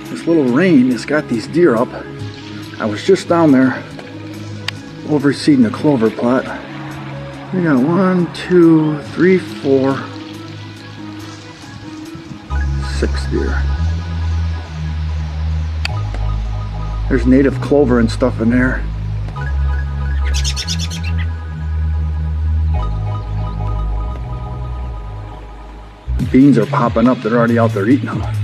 this little rain has got these deer up. I was just down there overseeding the clover plot. We got 1, 2, 3, 4, 6 deer. There's native clover and stuff in there. Beans are popping up. They're already out there eating them.